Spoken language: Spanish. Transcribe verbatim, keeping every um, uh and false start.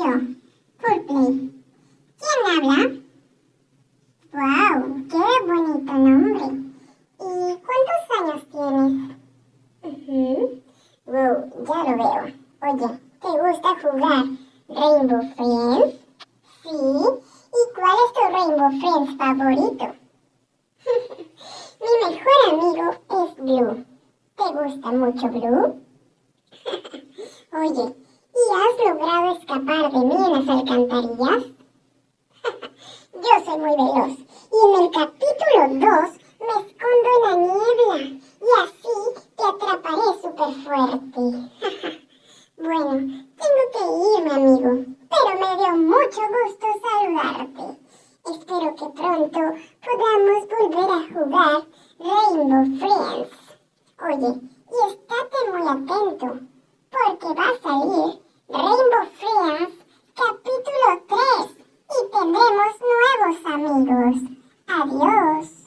Yo. Full play. ¿Quién habla? ¡Wow! ¡Qué bonito nombre! ¿Y cuántos años tienes? Uh-huh. Wow, ya lo veo. Oye, ¿te gusta jugar Rainbow Friends? Sí. ¿Y cuál es tu Rainbow Friends favorito? Mi mejor amigo es Blue. ¿Te gusta mucho Blue? Oye, ¿y has logrado escapar de mí en las alcantarillas? Yo soy muy veloz y en el capítulo dos me escondo en la niebla y así te atraparé súper fuerte. Bueno, tengo que irme, amigo, pero me dio mucho gusto saludarte. Espero que pronto podamos volver a jugar Rainbow Friends. Oye, y estate muy atento, porque va a salir Rainbow Friends capítulo tres y tendremos nuevos amigos. Adiós.